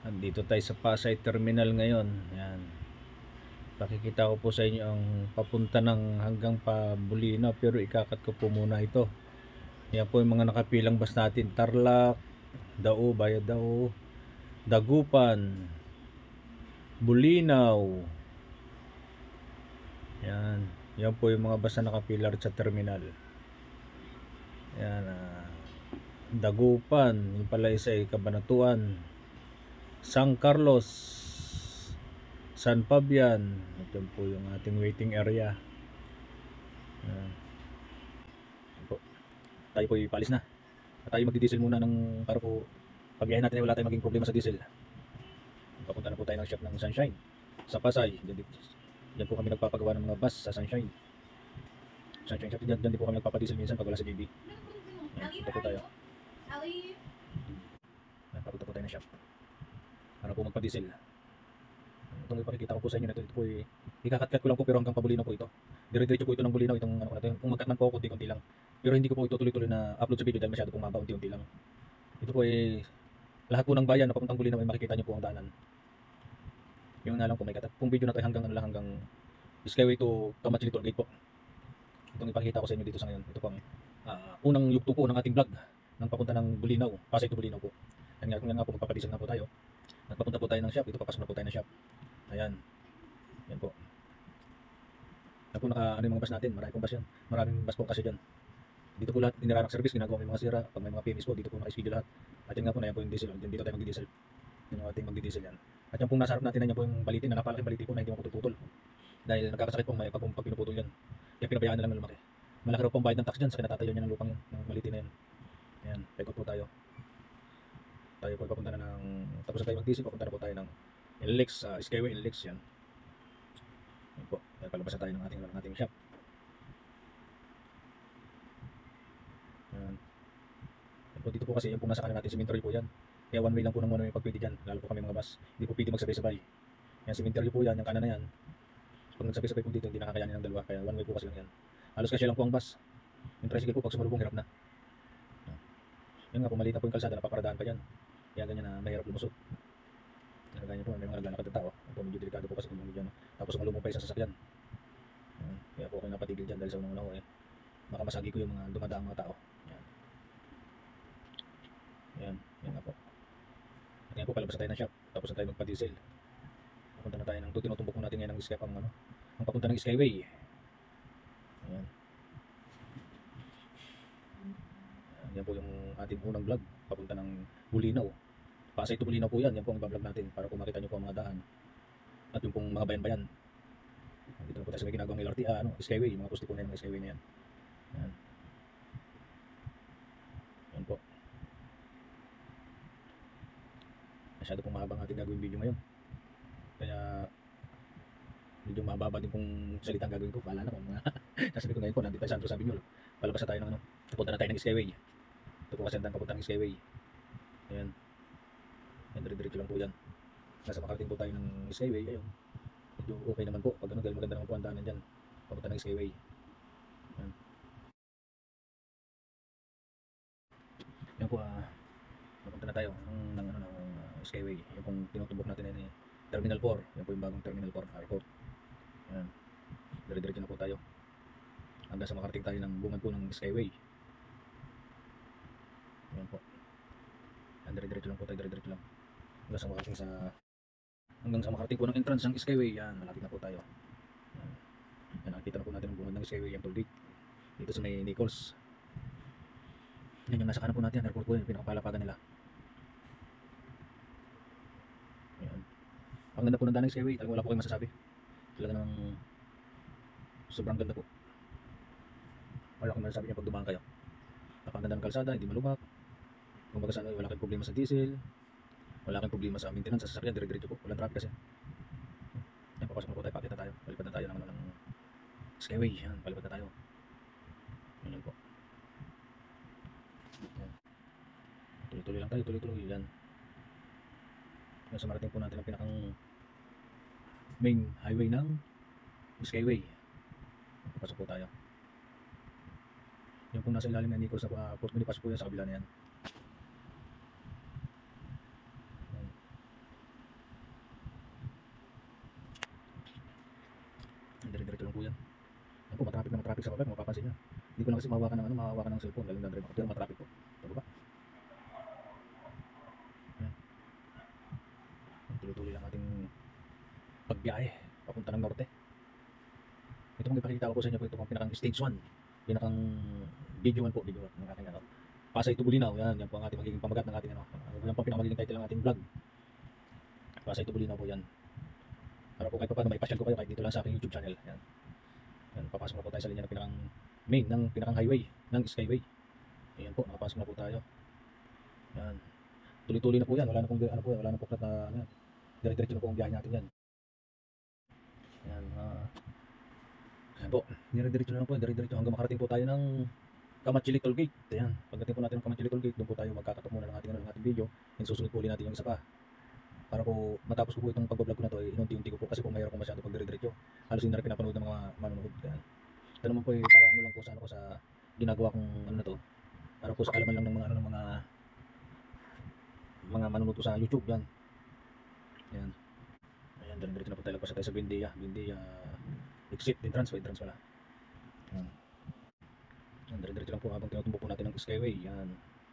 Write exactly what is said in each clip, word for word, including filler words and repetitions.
Andito tayo sa Pasay Terminal ngayon. Yan. Pakikita ko po sa inyo ang papunta ng hanggang pa Bulina, pero ikakat ko po muna ito. Yan po yung mga nakapilang bus natin. Tarlac, Dao, Bayad Dao, Dagupan, Bulinaw. Yan. Yan po yung mga bus na nakapilar sa terminal. Yan. Uh, Dagupan, yung pala isa ay Cabanatuan, San Carlos, San Fabian. Ito po yung ating waiting area. Ayan. Po. Tayo po ipalis na. At tayo magdi-diesel muna ng para po pagbiyahin natin ay wala tayong maging problema sa diesel. Papunta na po tayo ng shop ng Sunshine sa Pasay. Diyan, diyan po kami nagpapagawa ng mga bus sa Sunshine. Sunshine shop. Diyan, diyan din po kami nagpapadiesel minsan pag wala sa J B. Ayan, punta po tayo. Ayan, papunta po tayo ng shop para po magpa-diesel. Itong ipakikita ko po sa inyo na ito, ito po ay ikakat-kat ko lang po pero hanggang Pabulinaw po ito. Dire-diretso po ito ng Bulinaw, itong ano natin. Kung magkat man po ako, konti-konti lang. Pero hindi ko po ito tuloy-tuloy na upload sa video dahil masyado pong maba, unti-unti lang. Ito po ay lahat po ng bayan na papuntang Bulinaw ay makikita niyo po ang daanan. Yung nga lang po may katat. Kung video na tayo hanggang ano lang, hanggang Skyway to Kamachi Toll Gate po. Itong ipakikita ko sa inyo dito sa ngayon. Ito po ang uh, unang yugto po ng ating vlog ng papunta ng Bulinaw, Pasay to Bulinaw po. Yan nga, kung yan nga po magpapadisal na po tayo. Nagpapunta po tayo ng shop, ito papasok na po tayo ng shop. Ayan. Yan po. Yan po naka, ano yung mga bus natin, marami pong bus yan. Maraming bus po kasi dyan. Dito po lahat, inirarak service, ginagawa may mga sira. Pag may mga P M S po, dito po naka-schedule lahat. At yan nga po na yan po yung diesel. Dito tayo magdi-diesel. Yan yung ating magdi-diesel yan. At yan pong nasa harap natin, yan po yung balitin, na napalaking baliti po na hindi maputol-putol. Dahil nagkakasakit po may pag, pag pinuputol yan. Kaya pinabayaan na lang ng lumaki. Malaki raw pong bayad ng tax dyan sa kinatatayo niya ng lupang yan, ng balitin na yan. Ayan, pekot po tayo. Tayo po papunta na ng, tapos na tayo mag-diesel, papunta na po tayo ng L X, uh, Skyway L X yan. Yan po, yan palabas na tayo ng ating, ng ating shop. Yan. Yan po, dito po kasi yung pong nasa kanan natin, cemetery po yan. Kaya one way lang po ng one way pag pwede dyan, lalo po kami mga bus. Hindi po pwede magsabay-sabay. Yan, cemetery po yan, yung kanan na yan. Pag nagsabay-sabay po dito, hindi nakakayanin ng dalawa, kaya one way po kasi lang yan. Halos kasi lang po ang bus. Yung tricycle po, pag sumalubong, hirap na. Yan, yan nga po, maliit na po yung kalsada, napaparadaan pa yan. Kaya ganyan na mahirap lumusot. Ganyan po, may mga naglalakad ng tao. Ito, medyo delikado po kasi kung medyo, tapos sumalubong pa isang sasakyan. Yan, kaya po ako napatigil dyan dahil sa unang una eh. Makamasagi ko yung mga dumadaang mga tao. Yan. Yan, yan nga po. At yan po, palabas na tayo ng shop. Tapos na tayo magpa-diesel. Papunta na tayo ng, tinutumbok po natin ngayon ng Skyway, ang ano, ang papunta ng Skyway. Ayan. Yan po yung ating unang vlog, papunta ng Bulinaw. Pasay to Bulinaw po yan, yan po ang iba-vlog natin para kung makita nyo po ang mga daan. At yung pong mga bayan-bayan. Dito na po tayo sa may ginagawang L R T, ah, ano, Skyway, yung mga poste po na yung mga Skyway na yan. Yan. Yan po. Masyado pong mahabang ating gagawin video ngayon. Kaya medyo mababa din pong salitang gagawin ko. Bahala na kung mga nasabi ko ngayon po, nandito tayo sa Andro Sabiñol. Palabas na tayo ng ano, papunta na tayo ng Skyway. Ito po kasi ang papunta ng Skyway. Ayan. Yan, dire-diretso lang po yan. Nasa makarating po tayo ng Skyway. Ayun. Medyo okay naman po. Pag ano, dahil maganda naman po ang daanan dyan. Papunta ng Skyway. Yan. Yan po, ah, papunta na tayo ng, ng, ano, ng uh, Skyway. Yan pong tinutumbok natin ay Terminal four. Yan po yung bagong Terminal four airport. Yan. Dire-diretso na po tayo. Hanggang sa makarating tayo ng bungad po ng Skyway. Yan po. Yan, dire-diretso lang po tayo. Dire-diretso lang. Hanggang sa makarating sa hanggang sa makarating po ng entrance ng Skyway. Yan, malapit na po tayo. Yan. Yan, nakikita na po natin ang bungad ng Skyway. Yan, toll gate. Dito sa may Nichols. Yan yung nasa kanan po natin, airport po yun, pinakapalapagan nila. Yan. Ang ganda po ng daan ng Skyway, talagang wala po kayong masasabi. Talaga namang sobrang ganda po. Wala akong masasabi niya pag dumaan kayo. Napakaganda ng kalsada, hindi malubak. Kung baga sa ano, wala kayong problema sa diesel. Wala kayong problema sa maintenance, sa sasakyan, dire-diretso po. Walang traffic kasi. Yan, papasok na po tayo, pakita tayo. Palipad na tayo ng, ano, ng Skyway. Yan, palipad na tayo. Yan po. Yan. Tuloy-tuloy lang tayo, tuloy-tuloy. Yan. Yan, sa marating po natin ang pinakang main highway ng Skyway. Papasok po tayo. Yung pong nasa ilalim ng Nichols sa uh, Port Bonifacio po yan, sa kabila na yan. kapag mapapansin nyo. Hindi ko na kasi mahawakan ng ano, mahawakan ng cellphone dahil nagdadrive ako. Pero matraffic po. Ito ba? Yan. Tuloy-tuloy lang ating pagbiyahe papunta ng norte. Ito pong ipakikita ko po sa inyo po, ito pong pinakang stage one, pinakang video one po, video one ng ating ano, Pasay to Bulinaw. Yan, yan po ang ating magiging pamagat ng ating ano, yan po ang pinakang magiging title ng ating vlog. Pasay to Bulinaw po yan. Para po kahit pa paano maipasyal ko kayo kahit dito lang sa aking YouTube channel. Yan. Yan, papasok na po tayo sa linya ng pinakang main, ng pinakang highway, ng Skyway. Ayan po, nakapasok na po tayo. Yan. Tuloy-tuloy na po yan, wala na pong ano po, wala na po na ano, dire-diretso na po ang biyahe natin yan. Yan, uh, Ayan po, dire-diretso na lang po, dire-diretso hanggang makarating po tayo ng Kamachili Toll Gate. Ayan, pagdating po natin ng Kamachili Toll Gate, doon po tayo magkakatok muna ng ating, ano, ng ating video. And susunod po ulit natin yung isa pa. Para po matapos ko po itong pag-vlog ko na to, eh, inunti-unti ko po kasi po mayroon ko masyado pag dire-diretso. Halos hindi na rin pinapanood ng mga manonood. Ayan. Ito naman po eh, para ano lang po sa ano ko sa ginagawa kong ano na to. Para po sa kalaman lang ng mga ano ng mga mga manonood ko sa YouTube yan. Ayan. Ayan, dire-diretso na po tayo, tayo sa Bindia, Bindia exit, entrance, entrance pala. Ayan. Ayan, dire-diretso lang po habang tinutumbok po natin ng Skyway. Yan.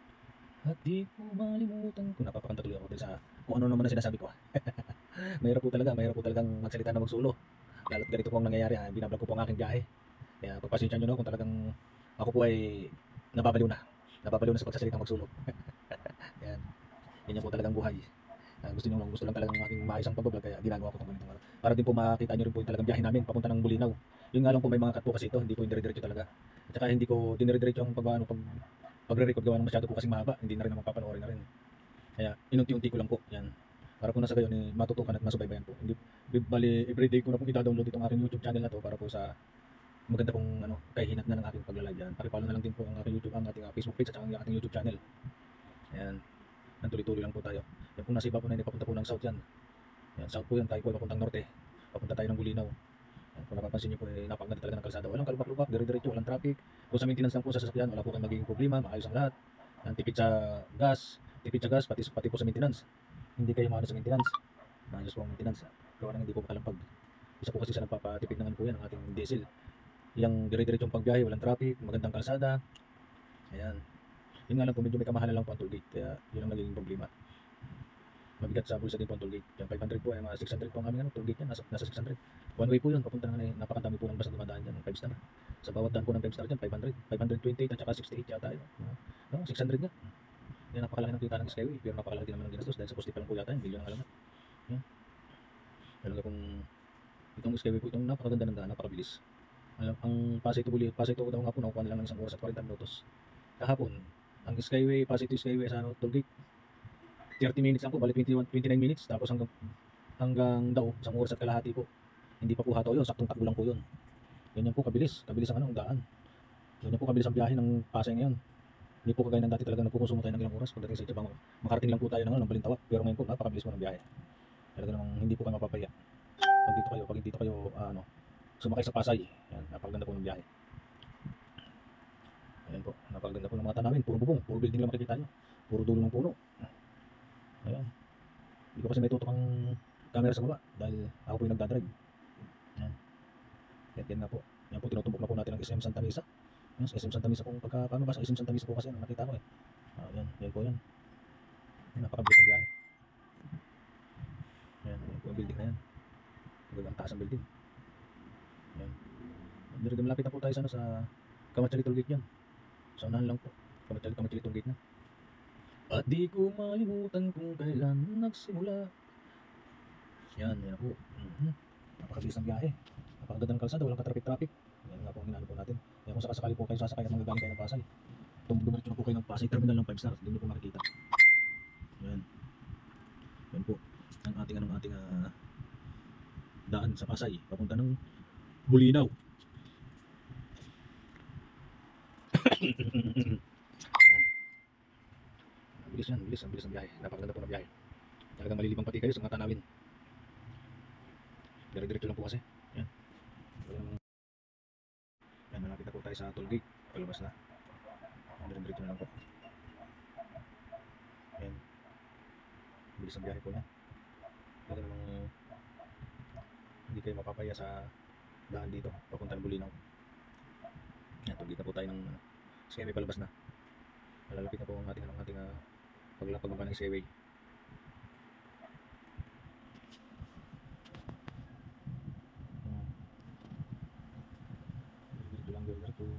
At di ko malimutan kung napapakanta tuloy ako dahil sa kung ano naman na sinasabi ko. Mahirap po talaga, mahirap po talagang magsalita na magsulo. Lalo't ganito po ang nangyayari, ha? Binablog ko po ang aking biyahe. Kaya pagpasensya nyo no kung talagang ako po ay nababaliw na. Nababaliw na sa pagsasalita magsulo. Yan. Yan po talagang buhay. Uh, gusto nyo lang, gusto lang talagang aking maayos ang pag-vlog kaya ginagawa ko itong ganito. Para din po makita nyo rin po yung talagang biyahe namin papunta ng Bulinaw. Yun nga lang po may mga cut po kasi ito, hindi po yung dire-diretso talaga. At saka hindi ko dinire-diretso ang pag, ano, pag pagre-record gawa ng masyado po kasing mahaba, hindi na rin naman papanoorin na rin. Kaya inunti-unti ko lang po, yan. Para po nasa gayon, eh, matutukan at masubaybayan po. Hindi, bali, everyday ko na pong ita-download itong aking YouTube channel na to para po sa maganda pong ano, kahinat na ng aking pagla-live yan. Pakipalo na lang din po ang aking YouTube, ang ating uh, Facebook page at ang ating YouTube channel. Ayan. Yan, tuloy-tuloy lang po tayo. Yan po nasa iba po na hindi papunta po ng south yan. Yan, south po yan, tayo po papuntang norte. Papunta tayo ng Bulinaw. Kung napapansin nyo po, eh, napakaganda talaga ng kalsada. Walang kalubak-lubak, dire-diretso, walang traffic. Kung sa maintenance lang po sa sasakyan, wala po kayong magiging problema, maayos ang lahat. Ang tipid sa gas, tipid sa gas, pati, pati po sa maintenance. Hindi kayo maano sa maintenance. Maayos po ang maintenance. Gawa nang hindi po makalampag. Isa po kasi sa nagpapatipid naman po yan, ang ating diesel. Yung dire-diretso yung pagbiyahe, walang traffic, magandang kalsada. Ayan. Yun nga lang po, medyo may kamahalan lang po ang toll gate. Kaya yun ang nagiging problema. Mabigat sa bulsa din po ang toll gate. Yung five hundred po ay mga six hundred po ang aming ano, toll gate yan. Nasa, nasa six hundred. One way po yun. Papunta na, napakadami po ng basta dumadaan dyan. five star. Sa bawat daan po ng five star dyan, five hundred. five twenty-eight at saka sixty-eight yata yun. No, six hundred nga. Yan, napakalaki ng kita ng Skyway. Pero napakalaki din naman ng ginastos. Dahil sa poste pa lang po yata yun. Bilyon ang alam na. Yan. Talaga pong itong Skyway po itong napakaganda ng daan. Napakabilis. Alam, ang Pasay to Bulinaw, Pasay to daw nga po nakukuha na lang ng isang oras at forty minutos. Kahapon, ang Skyway, Pasay to Skyway sa ano, toll gate. thirty minutes lang po, bali twenty-one, twenty-nine minutes, tapos hanggang hanggang daw, isang oras at kalahati po. Hindi pa po hataw yun, saktong takbo lang po yun. Ganyan po kabilis, kabilis ang ano, ang daan. Ganyan po kabilis ang biyahe ng Pasay ngayon. Hindi po kagaya ng dati talaga nagkukonsumo tayo ng ilang oras pagdating sa Itabang. Makarating lang po tayo ng, ano, ng Balintawak, pero ngayon po napakabilis mo ng biyahe. Talaga namang hindi po kayo mapapaya. Pag dito kayo, pag dito kayo, uh, ano, sumakay sa Pasay, yan, napakaganda po ng biyahe. Ayan po, napakaganda po ng mga tanawin, puro bubong, puro building lang makikita nyo. Puro dulo ng puno. Ayan. Hindi ko kasi may tutok ang camera sa baba dahil ako po yung nagdadrive. Ayan. Yan, yan nga po. Yan po, tinutumbok na po natin ang S M Santa Mesa. Yan, S M Santa Mesa po, pagka, paano ba sa S M Santa Mesa po kasi yan, nakita ko eh. Ah, yan, yan po yan. Yan, napakabilis ang biyahe. Yan, yan po yung building na yan. Ang taas ang building. Yan. Dito malapit na po tayo sa, ano, sa Kamachali Toll Gate yan. Sa unahan lang po. Kamachali, Kamachali Toll Gate na. At di ko malimutan kung kailan nagsimula. Yan, yan po. Mm-hmm. Napakabilis ng biyahe. Napakaganda ng kalsada, walang ka-traffic-traffic. Yan nga po ang inaano po natin. Yan kung sakasakali po kayo sasakay at magagaling kayo ng Pasay. Dumiretso na po kayo ng Pasay Terminal ng five star. Doon nyo po makikita. Yan. Yan po. Ang ating, anong ating uh, daan sa Pasay. Papunta ng Bulinaw. Bilis yan, bilis, ang bilis ng biyahe. Napakaganda po ng biyahe. Talagang malilibang pati kayo sa mga tanawin. Dire-diretso lang po kasi. Yan. Yan, malapit na po tayo sa toll gate. Palabas na. Dire-diretso na lang po. Yan. Bilis ang biyahe po na. Talaga namang hindi kayo mapapaya sa daan dito. Papunta ng Bulinaw. Yan, tugit na po tayo ng uh, skyway palabas na. Malalapit na po ang ating, ang ating uh, pag pagbaba ng skyway. Hmm. Dito lang gawin ito.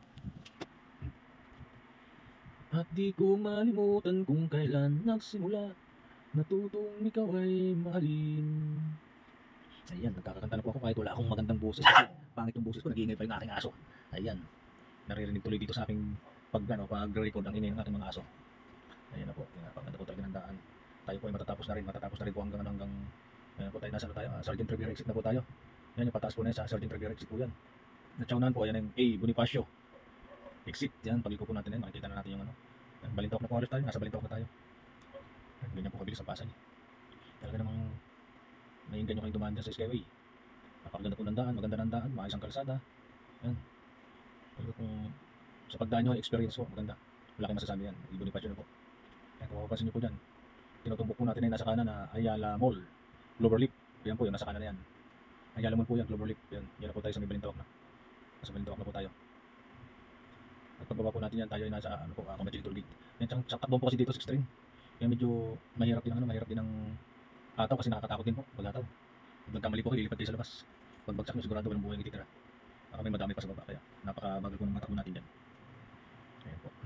At di ko malimutan kung kailan nagsimula, natutong ikaw ay mahalin. Ayan, nagkakakanta na po ako kahit wala akong magandang boses. Kasi pangit yung boses ko, nag-iingay pa yung aking aso. Ayan, naririnig tuloy dito sa aking pag, ano, pag-record ang ingay ng ating mga aso. Ayan na po, ayan, paganda po talaga ng daan. Tayo po ay matatapos na rin, matatapos na rin po hanggang, hanggang, ayan po tayo, nasa na tayo, ah, Sergeant Rivera exit na po tayo. Ayan, yung pataas po na yun sa Sergeant Rivera exit po yan. Natsaunahan po, ayan yung A, Bonifacio exit, yan, pag-iko po natin yan, makikita na natin yung ano. Ayan, Balintok na po halos tayo, nasa Balintok na tayo. Ayan, ganyan po kabilis ang Pasay. Talaga namang naiinggan nyo kayong dumaan dyan sa skyway. Napakaganda po ng daan, maganda ng daan, maayos ang kalsada. Ayan, talaga kung sa pagdaan nyo, experience po, maganda. Wala kayong masasabi yan, I Bonifacio na po. Ayan, kung mapapansin nyo po dyan, tinutumbok po natin ay nasa kanan na Ayala Mall, Cloverleaf. Yan po yun, nasa kanan na yan. Ayala Mall po yan, Cloverleaf. Yan, yan na po tayo sa may Balintawak na. Nasa Balintawak na po tayo. At pagbaba po natin yan, tayo ay nasa ano po, uh, Commercial Toll Gate. Yan, sa, sa takbong po kasi dito sa extreme. Yan medyo mahirap din ang ano, mahirap din ang hataw kasi nakakatakot din po pag hataw. Pag nagkamali po kayo, lilipad kayo sa labas. Pag bagsak nyo, sigurado walang buhay ang ititira. Baka may madami pa sa baba, kaya napakabagal po ng matakbo natin dyan. Ayan po.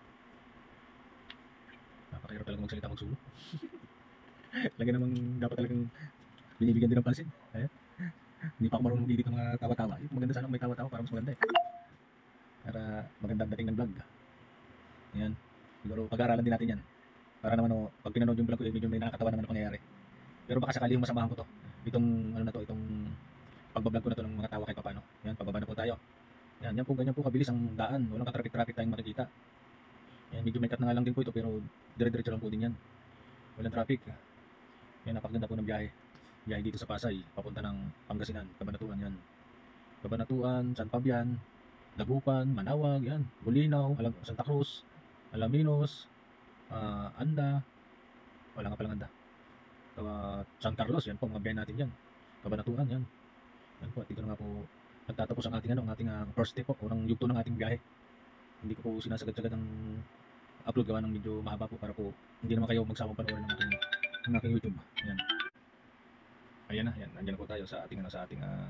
Napakahirap talaga magsalita, magsulo. Lagi namang dapat talagang binibigyan din ng pansin. Ayan. Hindi pa ako marunong mag-edit ng mga tawa-tawa. Yung maganda sana may tawa-tawa para mas maganda eh. Para magandang dating ng vlog. Ayan. Siguro pag-aaralan din natin yan. Para naman o, pag pinanood yung vlog ko, eh, medyo may nakakatawa naman ang pangyayari. Pero baka sakali yung masamahan ko to. Itong ano na to, itong pagbablog ko na to ng mga tawa kahit paano. Yan, pababa na po tayo. Yan, yan po, ganyan po kabilis ang daan. Walang ka-traffic-traffic tayong makikita. Yan, medyo may cut na nga lang din po ito pero dire-diretso lang po din yan. Walang traffic. Yan, napakaganda po ng biyahe. Biyahe dito sa Pasay, papunta ng Pangasinan, Cabanatuan yan. Cabanatuan, San Fabian, Dagupan, Manawag, yan. Bulinaw, Alam Santa Cruz, Alaminos, uh, Anda, wala nga palang Anda. Uh, San Carlos, yan po, mga biyahe natin yan. Cabanatuan, yan. Yan po, at dito na nga po nagtatapos ang ating, ano, ang ating uh, first step po, unang yugto ng ating biyahe. Hindi ko po sinasagad-sagad ang upload gawa ng medyo mahaba po para po hindi naman kayo magsawang panoorin ng aking, ng aking YouTube. Yan. Ayan na, yan. Nandiyan na po tayo sa ating, ano, sa ating, uh,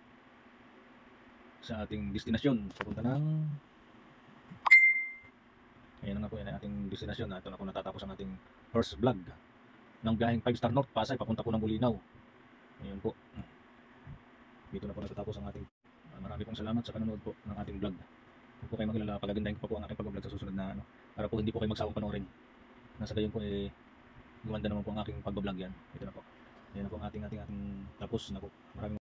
sa ating destinasyon. Papunta ng, ayan na nga po, yan ang ating destinasyon. Ito na po natatapos ang ating first vlog ng biyaheng five star North Pasay, papunta po ng Bulinaw. Ayan po. Dito na po natatapos ang ating, uh, marami pong salamat sa panonood po ng ating vlog. Huwag po kayo maglala, pagagandahin ko pa po ang aking pag-vlog sa susunod na ano, para po hindi po kayo magsawang panoorin. Nasa gayon po eh, gumanda naman po ang aking pag-vlog yan. Ito na po. Yan na po ang ating ating ating tapos na po. Maraming